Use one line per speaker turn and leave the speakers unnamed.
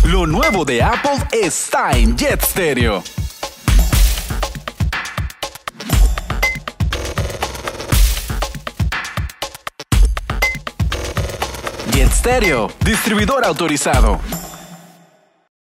Lo nuevo de Apple está en Jet Stereo. Jet Stereo, distribuidor autorizado.